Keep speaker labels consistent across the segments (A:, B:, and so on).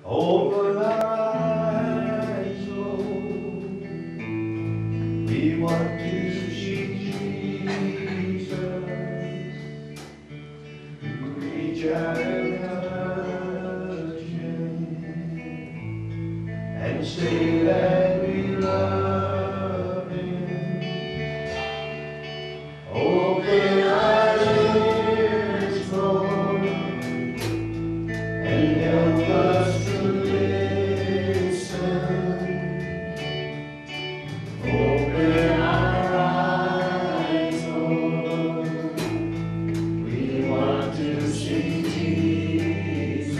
A: Open our eyes, Lord. We want to see Jesus. Reach out and touch Him and say that we love Him. Open our ears, Lord, and help us to listen. Open our eyes, Lord. We want to see Jesus.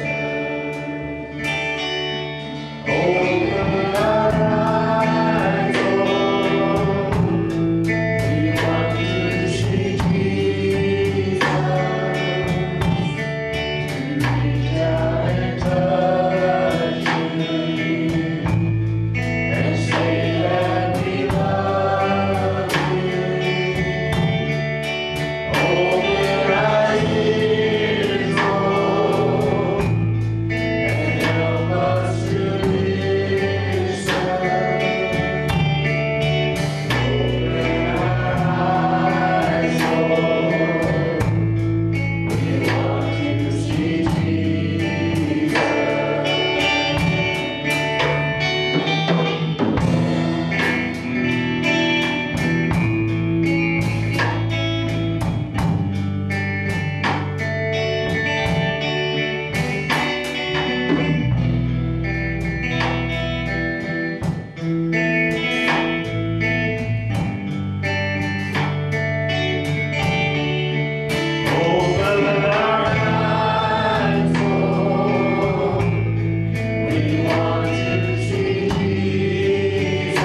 A: Open our eyes, Lord. We want to see Jesus. To reach out and touch Him and say that we love Him. Open our ears, Lord, and help us to listen. Open our eyes, Lord. We want to see Jesus. Open our eyes, Lord. We want to see Jesus.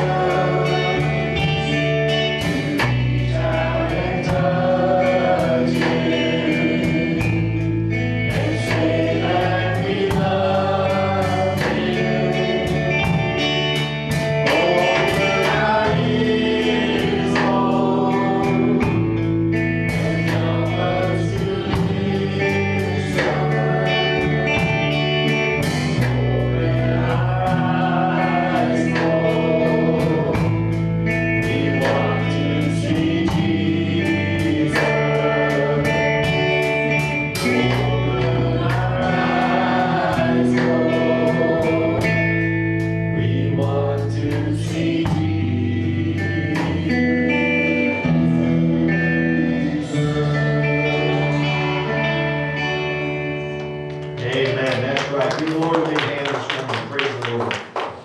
A: To reach out and touch Him and say that we love Him. Open our ears, Lord, and help us to listen. Open our eyes, Lord. We want to see Jesus. Open our eyes, Lord. We want to see Amen. That's right. Give the Lord a big hand this morning. Praise the Lord.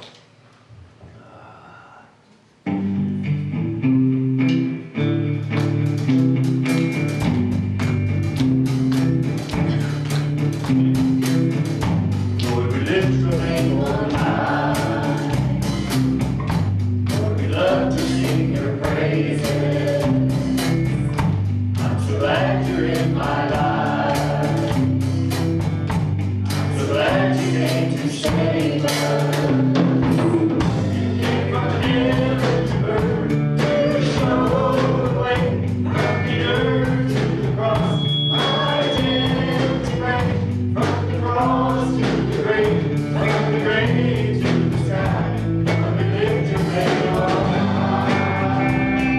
A: Lord, we lift your name on high. Lord, we love to sing your praises. I'm so glad you're in my life. I'm so glad you came to save us. You came from heaven to earth to show the way. From the earth to the cross, my identity break. From the cross to the grave, from the grave to the sky. From the lift your name on high.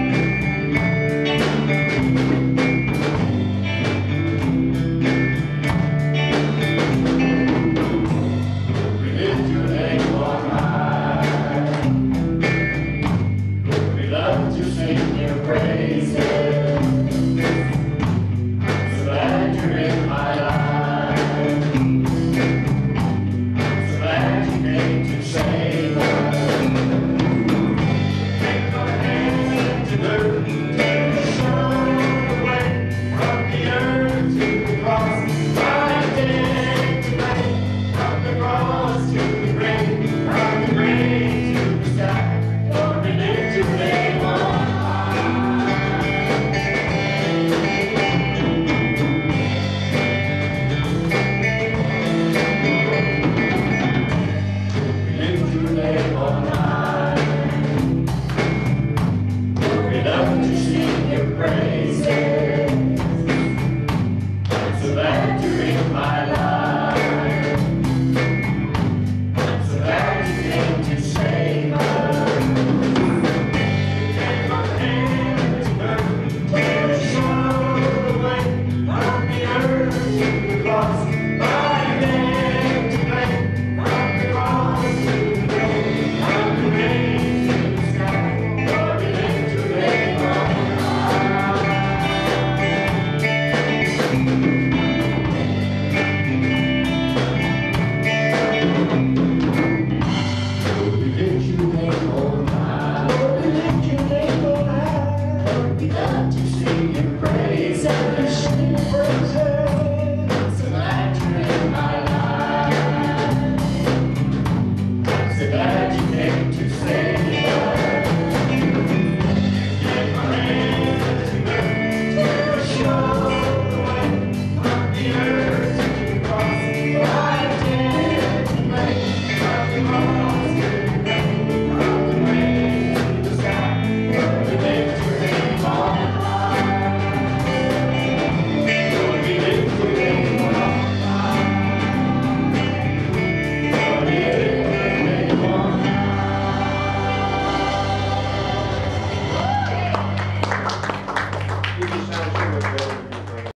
A: We lift your name on high. We love to sing your praises. I'm so glad you're in my life. I'm so glad you came to save us. Came from heaven to earth to show the way. From the earth to the cross, my identity made. From the cross to the grave, from the grave to the sky. Lord, we lift your name on high. We lift your name on high. Lord, we love to sing your praises. I'm so glad you're in my life.